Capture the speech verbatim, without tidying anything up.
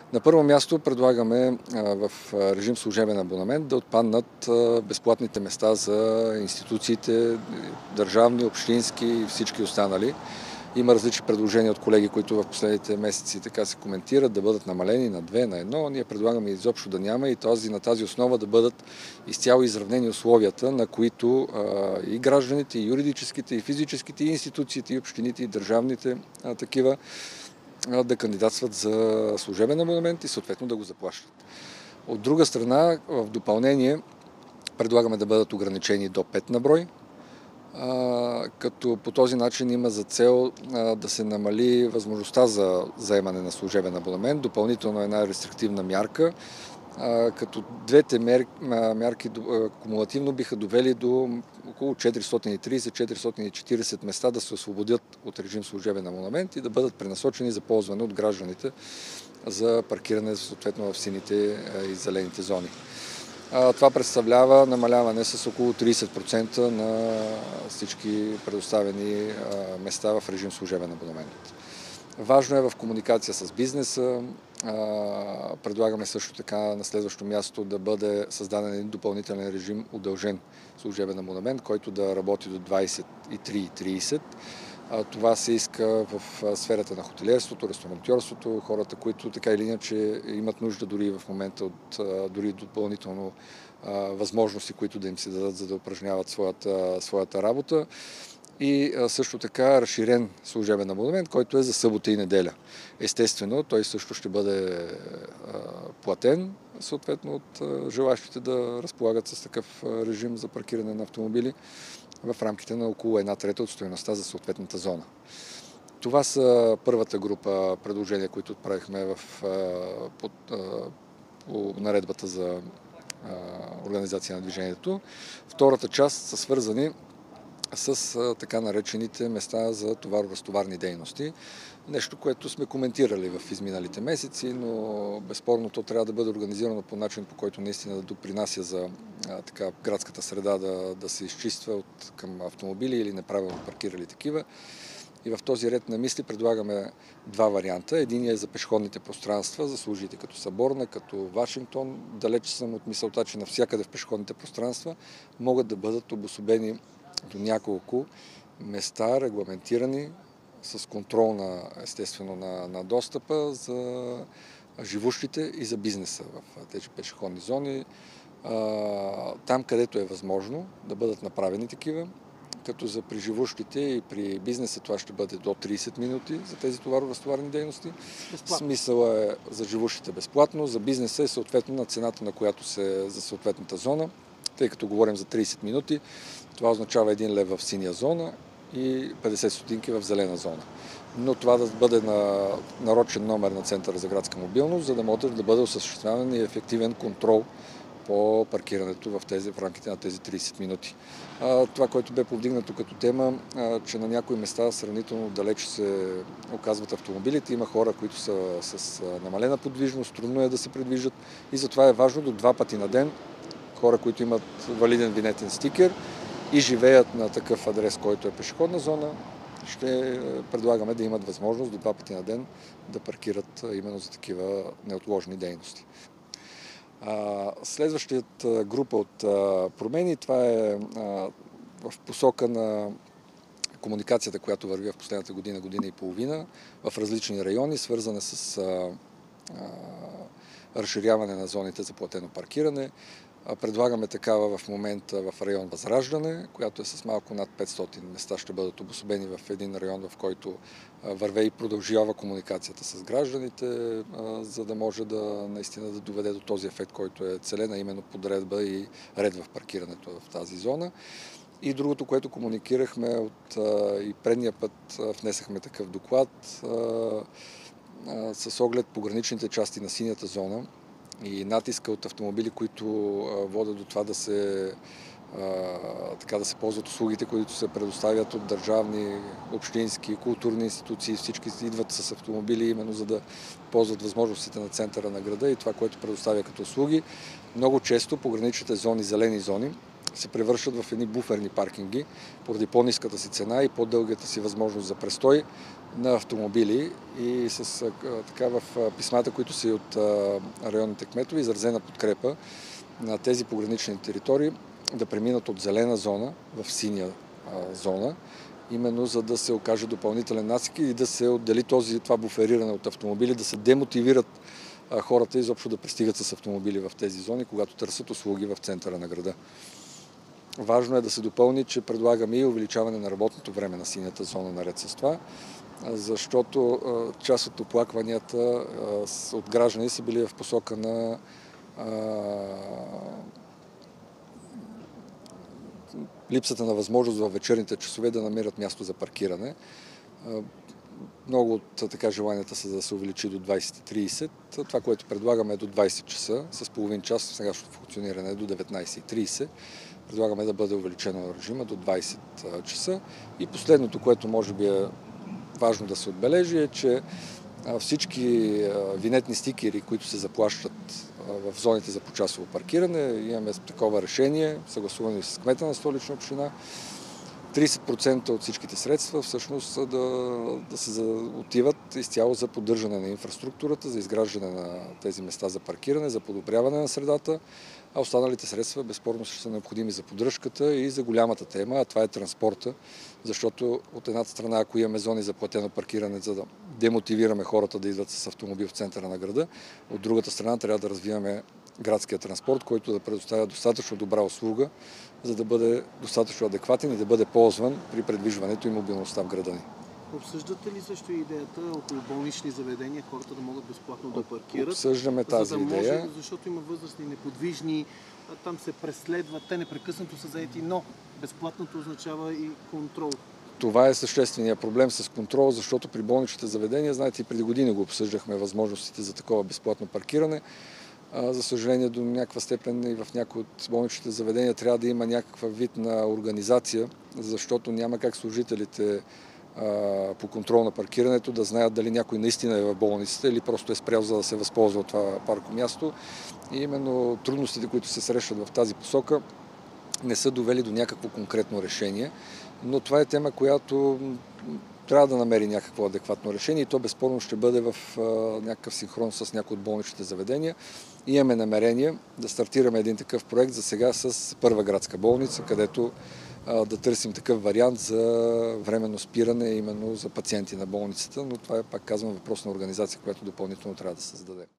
На първо място предлагаме в режим служебен абонамент да отпаднат безплатните места за институциите, държавни, общински и всички останали. Има различни предложения от колеги, които в последните месеци така се коментират, да бъдат намалени на две, на едно. Ние предлагаме изобщо да няма и този, на тази основа да бъдат изцяло изравнени условията, на които а, и гражданите, и юридическите, и физическите, и институциите, и общините, и държавните а, такива да кандидатстват за служебен абонамент и съответно да го заплащат. От друга страна, в допълнение предлагаме да бъдат ограничени до пет на брой, като по този начин има за цел да се намали възможността за заемане на служебен абонамент. Допълнително една рестриктивна мярка, като двете мерки кумулативно биха довели до около четиристотин и тридесет до четиристотин и четиридесет места да се освободят от режим служебен абонамент и да бъдат пренасочени за ползване от гражданите за паркиране съответно в сините и зелените зони. Това представлява намаляване с около тридесет процента на всички предоставени места в режим служебен абонамент. Важно е в комуникация с бизнеса. Предлагаме също така на следващо място да бъде създаден един допълнителен режим удължен служебен абонамент, който да работи до двадесет и три и тридесет. Това се иска в сферата на хотелиерството, ресторантьорството, хората, които така или иначе имат нужда дори в момента от дори допълнително възможности, които да им се дадат, за да упражняват своята, своята работа. И също така разширен служебен абонамент, който е за събота и неделя. Естествено, той също ще бъде платен, съответно от желащите да разполагат с такъв режим за паркиране на автомобили в рамките на около една трета от стойността за съответната зона. Това са първата група предложения, които отправихме в, под, по наредбата за организация на движението. Втората част са свързани с така наречените места за товаро-разтоварни дейности. Нещо, което сме коментирали в изминалите месеци, но безспорно то трябва да бъде организирано по начин, по който наистина да допринася за а, така, градската среда да, да се изчиства от, към автомобили или неправилно паркирали такива. И в този ред на мисли предлагаме два варианта. Единият е за пешеходните пространства, за служите като Съборна, като Вашингтон. Далеч съм от мисълта, че навсякъде в пешеходните пространства могат да бъдат обособени до няколко места, регламентирани с контрол на, естествено, на, на достъпа за живущите и за бизнеса в тези пешеходни зони. Там, където е възможно да бъдат направени такива, като за преживущите и при бизнеса това ще бъде до тридесет минути за тези товаро-разтоварни дейности. Безплатно. Смисъла е за живущите безплатно, за бизнеса е съответно на цената, на която се за съответната зона. Тъй като говорим за тридесет минути, това означава един лев в синя зона и петдесет стотинки в зелена зона. Но това да бъде на нарочен номер на Центъра за градска мобилност, за да може да бъде осъществяван и ефективен контрол по паркирането в, тези, в рамките на тези тридесет минути. А, това, което бе повдигнато като тема, а, че на някои места сравнително далеч се оказват автомобилите. Има хора, които са с намалена подвижност, трудно е да се предвиждат и затова е важно до два пъти на ден хора, които имат валиден винетен стикер и живеят на такъв адрес, който е пешеходна зона, ще предлагаме да имат възможност до два пъти на ден да паркират именно за такива неотложни дейности. Следващият група от промени, това е в посока на комуникацията, която върви в последната година, година и половина в различни райони, свързана с разширяване на зоните за платено паркиране. Предлагаме такава в момента в район Възраждане, която е с малко над петстотин места, ще бъдат обособени в един район, в който върве и продължава комуникацията с гражданите, за да може да наистина да доведе до този ефект, който е целен, а именно подредба и ред в паркирането в тази зона. И другото, което комуникирахме от и предния път внесахме такъв доклад с оглед пограничните части на синята зона и натиска от автомобили, които водят до това да се, така да се ползват услугите, които се предоставят от държавни, общински, културни институции. Всички идват с автомобили именно за да ползват възможностите на центъра на града и това, което предоставя като услуги. Много често пограничните зони, зелени зони, се превръщат в едни буферни паркинги, поради по-ниската си цена и по-дългата си възможност за престой на автомобили. И с, така, в писмата, които са и от районните кметове, изразена подкрепа на тези погранични територии да преминат от зелена зона в синя зона, именно за да се окаже допълнителен насик и да се отдели този, това буфериране от автомобили, да се демотивират хората изобщо да пристигат с автомобили в тези зони, когато търсят услуги в центъра на града. Важно е да се допълни, че предлагаме и увеличаване на работното време на синята зона наред с това, защото част от оплакванията от граждани са били в посока на липсата на възможност във вечерните часове да намерят място за паркиране. Много от така желанията са да се увеличи до двайсет и трийсет. Това, което предлагаме е до двайсет часа, с половин час, сегашното функциониране е до деветнайсет и трийсет. Предлагаме да бъде увеличено на режима до двайсет часа. И последното, което може би е важно да се отбележи, е, че всички винетни стикери, които се заплащат в зоните за почасово паркиране, имаме такова решение, съгласувано с кмета на Столична община, трийсет процента от всичките средства всъщност да, да се отиват изцяло за поддържане на инфраструктурата, за изграждане на тези места за паркиране, за подобряване на средата, а останалите средства безспорно ще са необходими за поддръжката и за голямата тема, а това е транспорта, защото от едната страна, ако имаме зони за платено паркиране, за да демотивираме хората да идват с автомобил в центъра на града, от другата страна трябва да развиваме градския транспорт, който да предоставя достатъчно добра услуга, за да бъде достатъчно адекватен и да бъде ползван при предвижването и мобилността в града ни. Обсъждате ли също идеята около болнични заведения хората да могат безплатно да паркират? Обсъждаме тази за да може, идея. Защото има възрастни, неподвижни, там се преследват, те непрекъснато са заети, но безплатното означава и контрол. Това е същественият проблем с контрол, защото при болничните заведения, знаете, и преди години го обсъждахме възможностите за такова безплатно паркиране. За съжаление, до някаква степен и в някои от болничните заведения трябва да има някаква вид на организация, защото няма как служителите по контрол на паркирането да знаят дали някой наистина е в болницата или просто е спрял, за да се възползва от това паркомясто. И именно трудностите, които се срещат в тази посока, не са довели до някакво конкретно решение. Но това е тема, която трябва да намери някакво адекватно решение и то безспорно ще бъде в а, някакъв синхрон с някои от болничните заведения. И имаме намерение да стартираме един такъв проект за сега с Първа градска болница, където а, да търсим такъв вариант за временно спиране именно за пациенти на болницата, но това е, пак казвам, въпрос на организация, която допълнително трябва да създаде.